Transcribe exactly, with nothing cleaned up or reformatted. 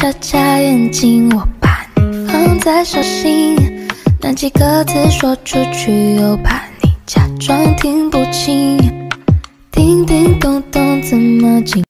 眨眨眼睛，我把你放在手心，那几个字说出去，又怕你假装听不清。叮叮咚咚，怎么进？